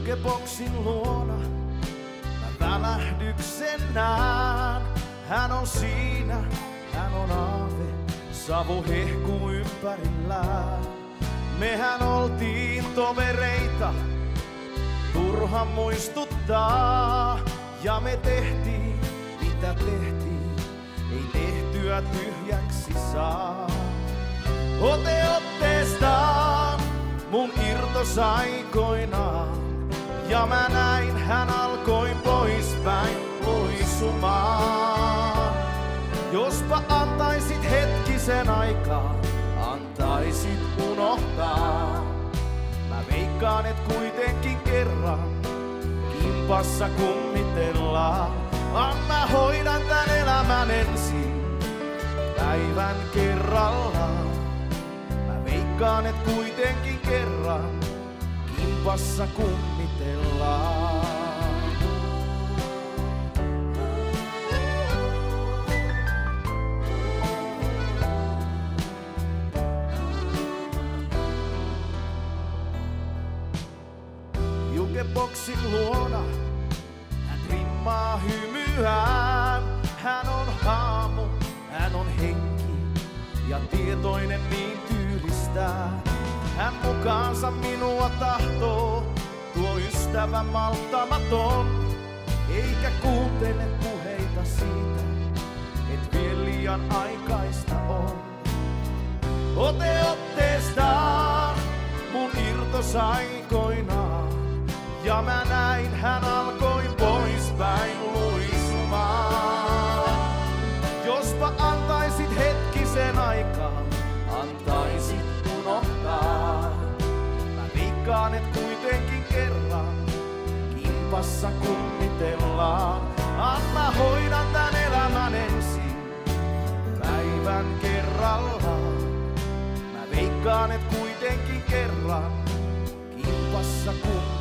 Jukeboksin luona mä välähdyksen näen. Hän on siinä, hän on aave, savu hehkuu ympärillään. Mehän oltiin tovereita, turha muistuttaa. Ja me tehtiin, mitä tehtiin, ei tehtyä tyhjäksi saa. Ote otteestaan mun irtos aikoinaan. Ja mä näin, hän alkoi poispäin luisumaan. Jospa antaisit hetkisen aikaa, antaisit unohtaa. Mä veikkaan, et kuitenkin kerran kimpassa kummitellaan. Vaan mä hoidan tän elämän ensin, päivän kerrallaan. Mä veikkaan, et kuitenkin kerran kimpassa kummitellaan. Jukeboksin luona hän trimmaa hymyään. Hän on haamu, hän on henki ja tietoinen niin tyylistää. Hän mukaansa minua tahtoo, tuo ystävä malttamaton. Eikä kuuntele puheita siitä, et vielä liian aikaista on. Ote otteestaan mun irtos aikoinaan. Ja mä näin, hän alkoi poispäin luisumaan. Jospa antaisit hetkisen aikaa, antaisit unohtaa. Mä veikkaan, et kuitenkin kerran kimpassa kummitellaan. Mä hoidan tän elämän ensin, päivän kerrallaan. Mä veikkaan, et kuitenkin kerran kimpassa kummitellaan.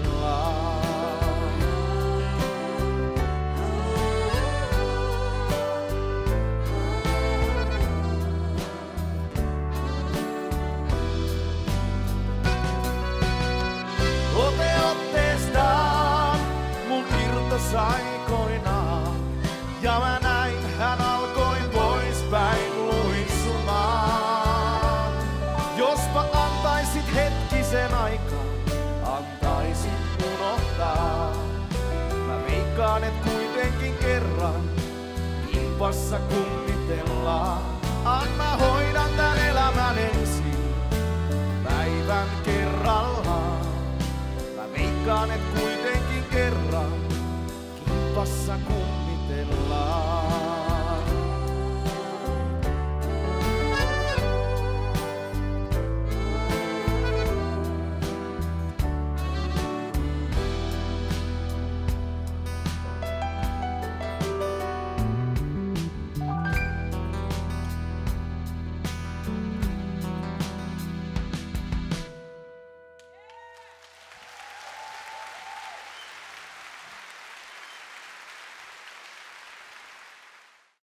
Ote otteestaan mun irtos aikoinaan. Ja mä näin, hän alkoi poispäin luisumaan. Jospa antaisit hetkisen aikaa, antaisit unohtaa. Mä veikkaan, et kuitenkin kerran kimpassa kummitellaan. Mä hoidan tän elämän ensin, päivän kerrallaan. Mä veikkaan, et kuitenkin kerran kimpassa kummitellaan.